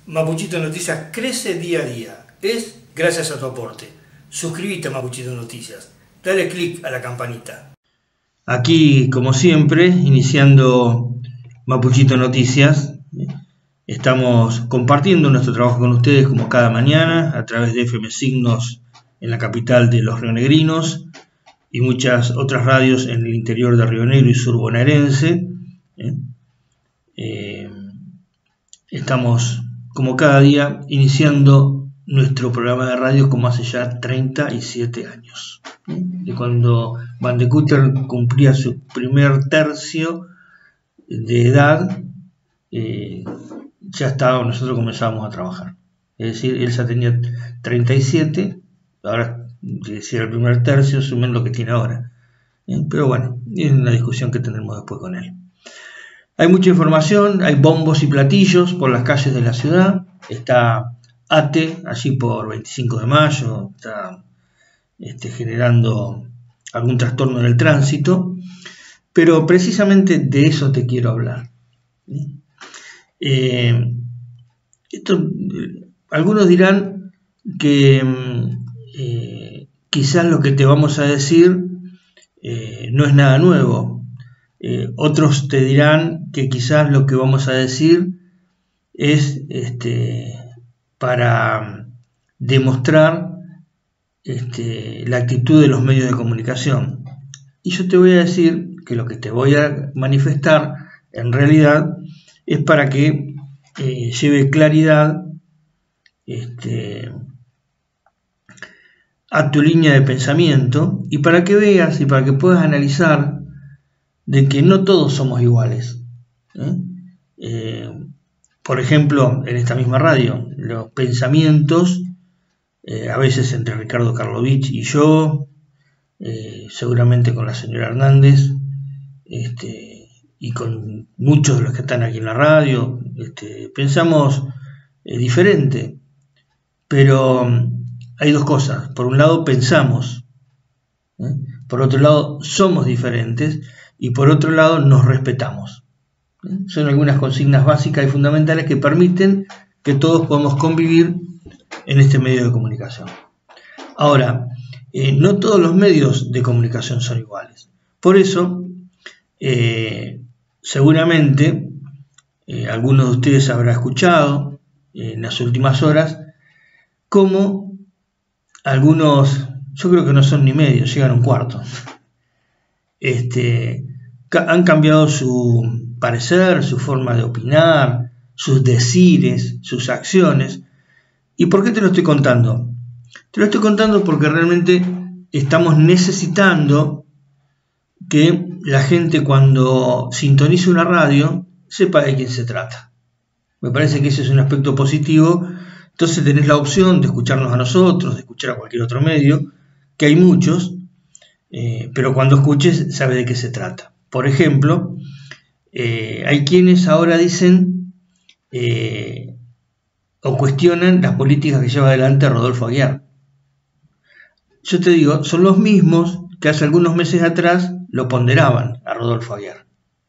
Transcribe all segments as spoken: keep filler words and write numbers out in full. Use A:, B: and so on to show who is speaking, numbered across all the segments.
A: Mapuchito Noticias crece día a día. Es gracias a tu aporte. Suscríbete a Mapuchito Noticias. Dale click a la campanita.
B: Aquí, como siempre, iniciando Mapuchito Noticias, estamos compartiendo nuestro trabajo con ustedes como cada mañana a través de F M Signos en la capital de los rionegrinos y muchas otras radios en el interior de Río Negro y sur bonaerense. ¿eh? Eh, estamos como cada día iniciando nuestro programa de radio como hace ya treinta y siete años. ¿eh? De cuando Van de Cúter cumplía su primer tercio de edad, eh, ya estaba, nosotros comenzamos a trabajar. Es decir, él ya tenía treinta y siete, ahora decía el primer tercio, sumen lo que tiene ahora. ¿eh? Pero bueno, es una discusión que tendremos después con él. Hay mucha información, hay bombos y platillos por las calles de la ciudad. Está ATE, allí por veinticinco de mayo, está este, generando algún trastorno en el tránsito, pero precisamente de eso te quiero hablar. Eh, esto, algunos dirán que eh, quizás lo que te vamos a decir eh, no es nada nuevo. Eh, otros te dirán que quizás lo que vamos a decir es este, para demostrar este, la actitud de los medios de comunicación. Y yo te voy a decir que lo que te voy a manifestar en realidad es para que eh, lleve claridad este, a tu línea de pensamiento y para que veas y para que puedas analizar de que no todos somos iguales. ¿eh? Eh, por ejemplo, en esta misma radio, los pensamientos, eh, a veces entre Ricardo Karlovich y yo, eh, seguramente con la señora Hernández, este, y con muchos de los que están aquí en la radio, este, pensamos eh, diferente, pero um, hay dos cosas. Por un lado pensamos, ¿eh? Por otro lado somos diferentes, y por otro lado nos respetamos. ¿eh? Son algunas consignas básicas y fundamentales que permiten que todos podamos convivir en este medio de comunicación. Ahora, eh, no todos los medios de comunicación son iguales. Por eso, eh, seguramente, eh, algunos de ustedes habrán escuchado eh, en las últimas horas cómo algunos, yo creo que no son ni medios, llegan a un cuarto, este, han cambiado su parecer, su forma de opinar, sus decires, sus acciones. ¿Y por qué te lo estoy contando? Te lo estoy contando porque realmente estamos necesitando que la gente, cuando sintonice una radio, sepa de quién se trata. Me parece que ese es un aspecto positivo. Entonces tenés la opción de escucharnos a nosotros, de escuchar a cualquier otro medio, que hay muchos, eh, pero cuando escuches sabes de qué se trata. Por ejemplo, eh, hay quienes ahora dicen eh, o cuestionan las políticas que lleva adelante Rodolfo Aguiar. Yo te digo, son los mismos que hace algunos meses atrás lo ponderaban a Rodolfo Aguiar.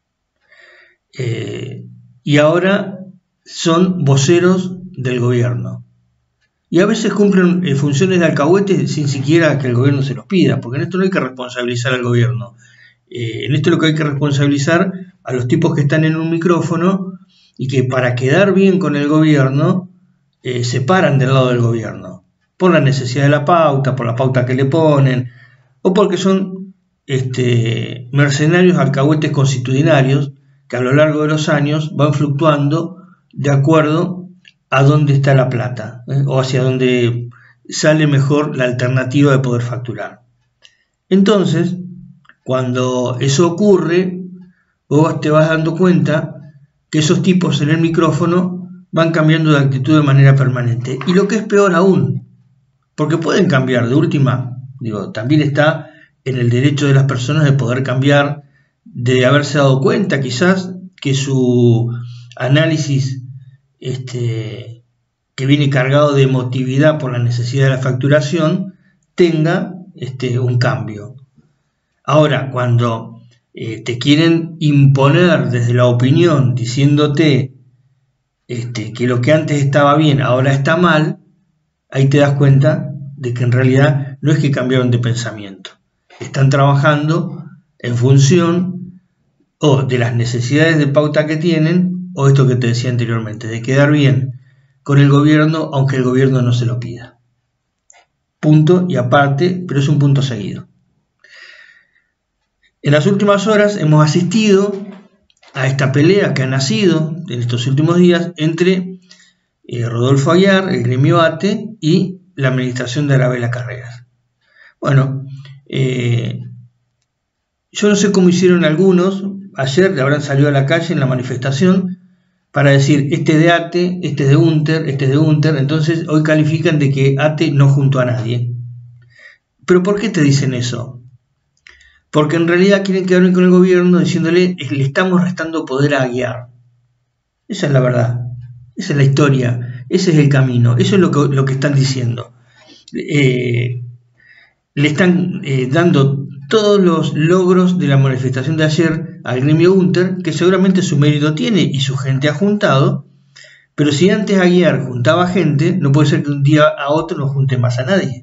B: Eh, y ahora son voceros del gobierno. Y a veces cumplen eh, funciones de alcahuete sin siquiera que el gobierno se los pida, porque en esto no hay que responsabilizar al gobierno. Eh, en esto lo que hay que responsabilizar a los tipos que están en un micrófono y que para quedar bien con el gobierno eh, se paran del lado del gobierno, por la necesidad de la pauta, por la pauta que le ponen, o porque son este, mercenarios alcahuetes constitucionarios que a lo largo de los años van fluctuando de acuerdo a dónde está la plata, ¿eh? o hacia dónde sale mejor la alternativa de poder facturar. Entonces, cuando eso ocurre, vos te vas dando cuenta que esos tipos en el micrófono van cambiando de actitud de manera permanente. Y lo que es peor aún, porque pueden cambiar de última, digo, también está en el derecho de las personas de poder cambiar, de haberse dado cuenta quizás que su análisis este, que viene cargado de emotividad por la necesidad de la facturación tenga este, un cambio. Ahora, cuando eh, te quieren imponer desde la opinión diciéndote este, que lo que antes estaba bien ahora está mal, ahí te das cuenta de que en realidad no es que cambiaron de pensamiento, están trabajando en función o de las necesidades de pauta que tienen, o esto que te decía anteriormente, de quedar bien con el gobierno aunque el gobierno no se lo pida. Punto y aparte, pero es un punto seguido. En las últimas horas hemos asistido a esta pelea que ha nacido en estos últimos días entre eh, Rodolfo Aguiar, el gremio ATE, y la administración de Arabella Carreras. Bueno, eh, yo no sé cómo hicieron algunos, ayer habrán salido a la calle en la manifestación para decir este es de ATE, este es de UNTER, este es de UNTER, entonces hoy califican de que ATE no juntó a nadie. ¿Pero por qué te dicen eso? Porque en realidad quieren quedar bien con el gobierno diciéndole le estamos restando poder a Aguiar. Esa es la verdad, esa es la historia, ese es el camino, eso es lo que, lo que están diciendo. Eh, le están eh, dando todos los logros de la manifestación de ayer al gremio UNTER, que seguramente su mérito tiene y su gente ha juntado, pero si antes Aguiar juntaba gente, no puede ser que un día a otro no junte más a nadie.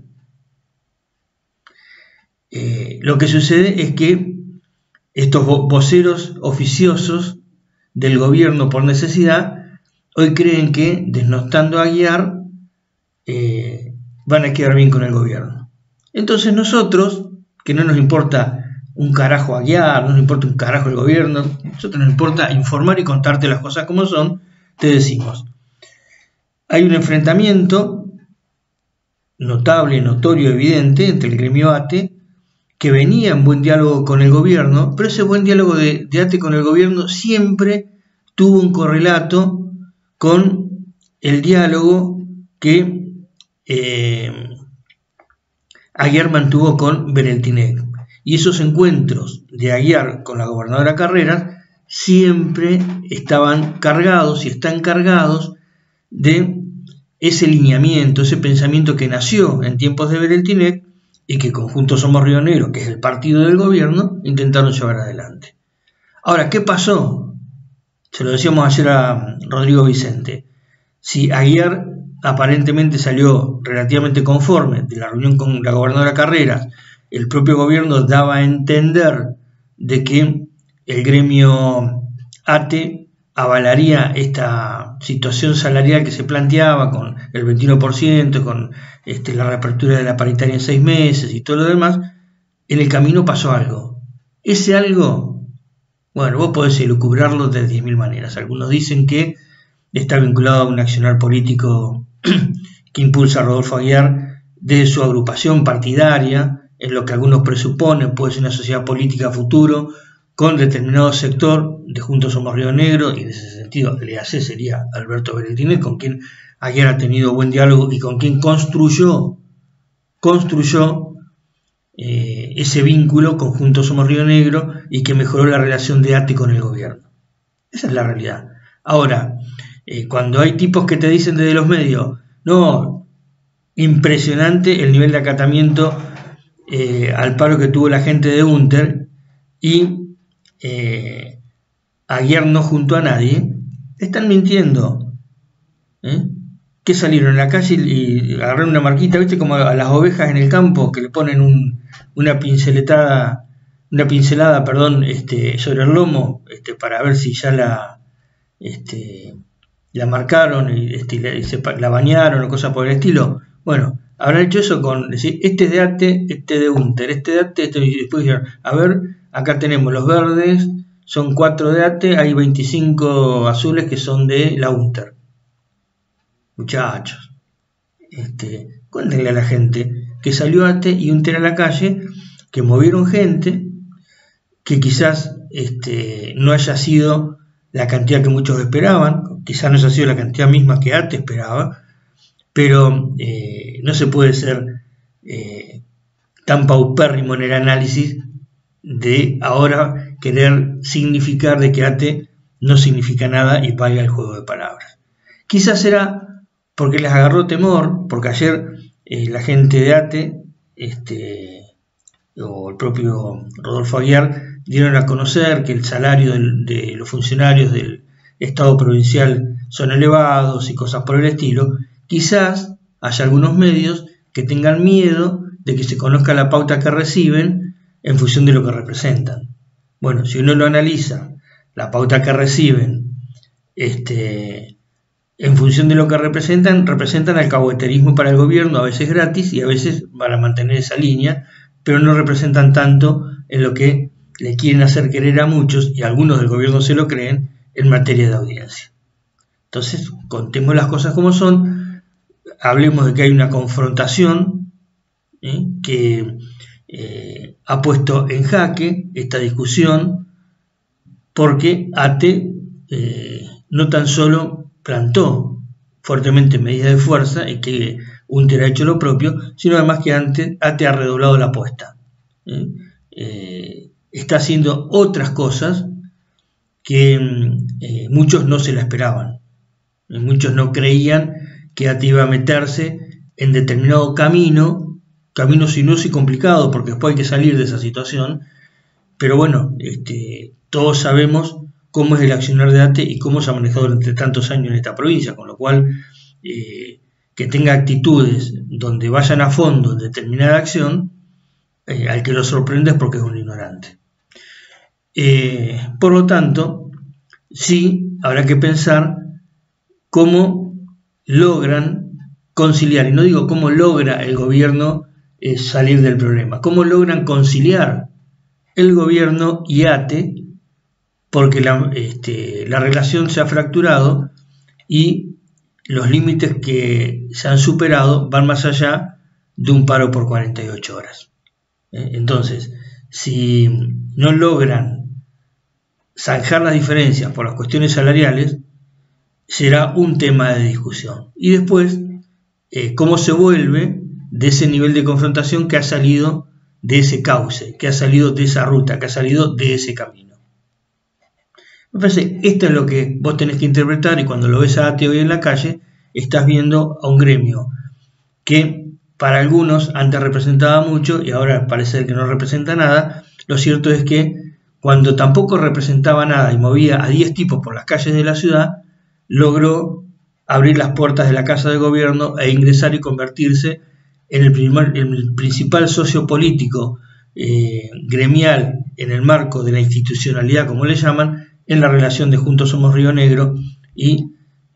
B: Eh, lo que sucede es que estos voceros oficiosos del gobierno por necesidad hoy creen que desnotando a Aguiar eh, van a quedar bien con el gobierno. Entonces nosotros, que no nos importa un carajo Aguiar, no nos importa un carajo el gobierno, a nosotros nos importa informar y contarte las cosas como son, te decimos, hay un enfrentamiento notable, notorio, evidente entre el gremio ATE, que venía en buen diálogo con el gobierno, pero ese buen diálogo de, de ATE con el gobierno siempre tuvo un correlato con el diálogo que eh, Aguiar mantuvo con Bereltinec. Y esos encuentros de Aguiar con la gobernadora Carreras siempre estaban cargados y están cargados de ese lineamiento, ese pensamiento que nació en tiempos de Bereltinec y que Conjunto Somos Río Negro, que es el partido del gobierno, intentaron llevar adelante. Ahora, ¿qué pasó? Se lo decíamos ayer a Rodrigo Vicente. Si Aguiar aparentemente salió relativamente conforme de la reunión con la gobernadora Carreras, el propio gobierno daba a entender de que el gremio ATE avalaría esta situación salarial que se planteaba con el veintiuno por ciento, con este, la reapertura de la paritaria en seis meses y todo lo demás. En el camino pasó algo. Ese algo, bueno, vos podés elucubrarlo de diez mil maneras. Algunos dicen que está vinculado a un accionar político que impulsa a Rodolfo Aguiar de su agrupación partidaria, en lo que algunos presuponen puede ser una sociedad política futuro con determinado sector de Juntos Somos Río Negro, y en ese sentido el E A C sería Alberto Bereltinec, con quien Aguiar ha tenido buen diálogo y con quien construyó, construyó eh, ese vínculo con Juntos Somos Río Negro y que mejoró la relación de ATE con el gobierno. Esa es la realidad. Ahora, eh, cuando hay tipos que te dicen desde los medios, no, impresionante el nivel de acatamiento eh, al paro que tuvo la gente de UNTER y Eh, Aguiar no junto a nadie, están mintiendo. ¿Eh? ¿Qué salieron a la calle y, y agarraron una marquita, viste, como a las ovejas en el campo que le ponen un, una pinceletada, una pincelada, perdón, este, sobre el lomo, este, para ver si ya la, este, la marcaron y, este, la, y se, la bañaron o cosas por el estilo? Bueno, habrán hecho eso con decir, este es de ATE, este es de UNTER, este de ATE, este, y después dijeron, a ver, acá tenemos los verdes, son cuatro de ATE, hay veinticinco azules que son de la UNTER. Muchachos, este, cuéntenle a la gente que salió ATE y UNTER a la calle, que movieron gente, que quizás este, no haya sido la cantidad que muchos esperaban, quizás no haya sido la cantidad misma que ATE esperaba, pero eh, no se puede ser eh, tan paupérrimo en el análisis de ahora querer significar de que ATE no significa nada y valga el juego de palabras. Quizás será porque les agarró temor, porque ayer eh, la gente de ATE este, o el propio Rodolfo Aguiar dieron a conocer que el salario del, de los funcionarios del Estado provincial son elevados y cosas por el estilo, quizás haya algunos medios que tengan miedo de que se conozca la pauta que reciben en función de lo que representan. Bueno, si uno lo analiza, la pauta que reciben, este, en función de lo que representan, representan alcahueterismo para el gobierno, a veces gratis y a veces para mantener esa línea, pero no representan tanto en lo que le quieren hacer querer a muchos, y algunos del gobierno se lo creen, en materia de audiencia. Entonces, contemos las cosas como son, hablemos de que hay una confrontación ¿eh? que eh, ha puesto en jaque esta discusión, porque A T E eh, no tan solo plantó fuertemente medidas de fuerza y que U N T E R ha hecho lo propio, sino además que A T E ha redoblado la apuesta. ¿eh? Eh, está haciendo otras cosas que eh, muchos no se la esperaban. Eh, muchos no creían que A T E iba a meterse en determinado camino, camino sinuoso y complicado, porque después hay que salir de esa situación. Pero bueno, este, todos sabemos cómo es el accionar de A T E y cómo se ha manejado durante tantos años en esta provincia, con lo cual eh, que tenga actitudes donde vayan a fondo en determinada acción, eh, al que lo sorprende es porque es un ignorante. Eh, por lo tanto, sí habrá que pensar cómo logran conciliar, y no digo cómo logra el gobierno eh, salir del problema, cómo logran conciliar el gobierno y A T E, porque la, este, la relación se ha fracturado y los límites que se han superado van más allá de un paro por cuarenta y ocho horas. ¿Eh? Entonces, si no logran zanjar las diferencias por las cuestiones salariales, será un tema de discusión. Y después, eh, cómo se vuelve de ese nivel de confrontación que ha salido de ese cauce, que ha salido de esa ruta, que ha salido de ese camino. Me parece, esto es lo que vos tenés que interpretar, y cuando lo ves a A T E hoy en la calle, estás viendo a un gremio que para algunos antes representaba mucho y ahora parece que no representa nada. Lo cierto es que cuando tampoco representaba nada y movía a diez tipos por las calles de la ciudad, logró abrir las puertas de la Casa de Gobierno e ingresar y convertirse en el, primer, el principal socio político eh, gremial en el marco de la institucionalidad, como le llaman, en la relación de Juntos Somos Río Negro y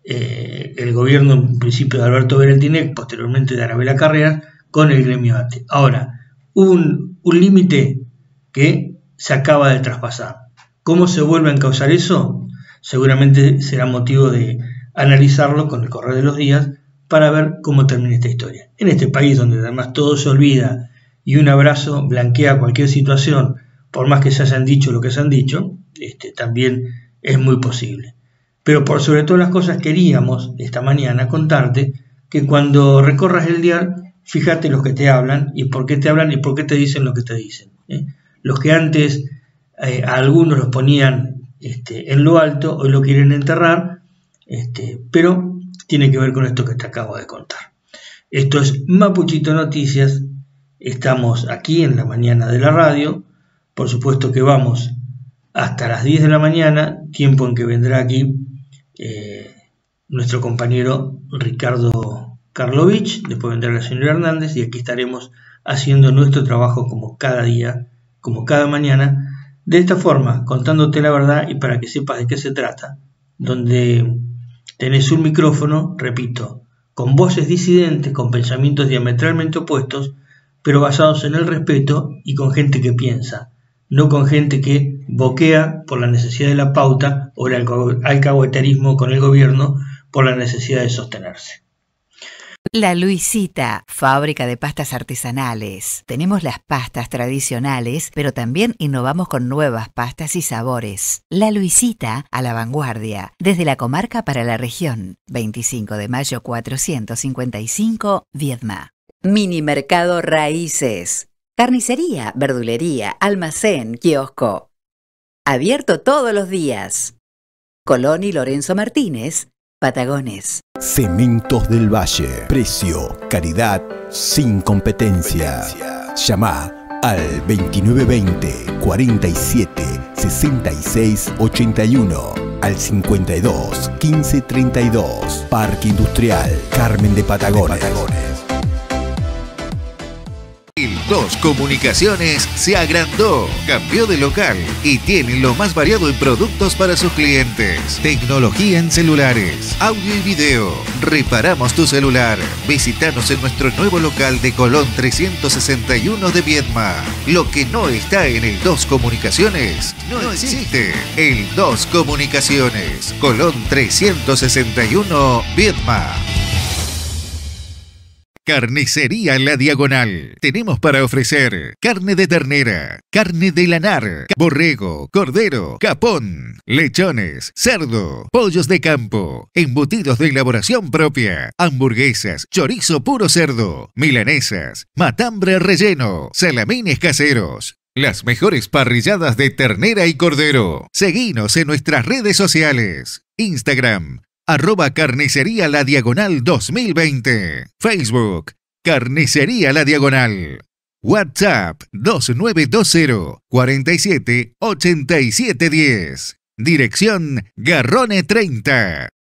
B: eh, el gobierno, en principio de Alberto Bereltinec, posteriormente de Arabela Carreras, con el gremio A T E. Ahora, hubo un, un límite que se acaba de traspasar. ¿Cómo se vuelve a encauzar eso? Seguramente será motivo de analizarlo con el correr de los días para ver cómo termina esta historia. En este país donde además todo se olvida y un abrazo blanquea cualquier situación, por más que se hayan dicho lo que se han dicho, este, también es muy posible. Pero por sobre todas las cosas queríamos esta mañana contarte que cuando recorras el dial, fíjate los que te hablan y por qué te hablan y por qué te dicen lo que te dicen. ¿eh? Los que antes eh, a algunos los ponían este, en lo alto, hoy lo quieren enterrar, este, pero tiene que ver con esto que te acabo de contar. Esto es Mapuchito Noticias, estamos aquí en la mañana de la radio, por supuesto que vamos hasta las diez de la mañana, tiempo en que vendrá aquí eh, nuestro compañero Ricardo Karlovich, después vendrá la señora Hernández y aquí estaremos haciendo nuestro trabajo como cada día, como cada mañana, de esta forma, contándote la verdad y para que sepas de qué se trata, donde tenés un micrófono, repito, con voces disidentes, con pensamientos diametralmente opuestos, pero basados en el respeto y con gente que piensa, no con gente que boquea por la necesidad de la pauta o el alcahueterismo con el gobierno por la necesidad de sostenerse.
C: La Luisita, fábrica de pastas artesanales. Tenemos las pastas tradicionales, pero también innovamos con nuevas pastas y sabores. La Luisita, a la vanguardia, desde la comarca para la región. veinticinco de mayo cuatrocientos cincuenta y cinco, Viedma. Mini Mercado Raíces. Carnicería, verdulería, almacén, kiosco. Abierto todos los días. Colón y Lorenzo Martínez, Patagones.
D: Cementos del Valle. Precio, calidad, sin competencia. Llama al veintinueve veinte, cuarenta y siete, sesenta y seis ochenta y uno. al cincuenta y dos, quince, treinta y dos. Parque Industrial Carmen de Patagones.
E: El dos Comunicaciones se agrandó, cambió de local y tiene lo más variado en productos para sus clientes. Tecnología en celulares, audio y video. Reparamos tu celular. Visítanos en nuestro nuevo local de Colón trescientos sesenta y uno de Viedma. Lo que no está en el dos Comunicaciones no existe. El dos Comunicaciones, Colón trescientos sesenta y uno, Viedma. Carnicería La Diagonal. Tenemos para ofrecer carne de ternera, carne de lanar, borrego, cordero, capón, lechones, cerdo, pollos de campo, embutidos de elaboración propia, hamburguesas, chorizo puro cerdo, milanesas, matambre relleno, salamines caseros. Las mejores parrilladas de ternera y cordero. Seguinos en nuestras redes sociales. Instagram, arroba Carnicería La Diagonal dos mil veinte. Facebook, Carnicería La Diagonal. WhatsApp dos nueve dos cero, cuatro siete, ocho siete uno cero. Dirección Garrone treinta.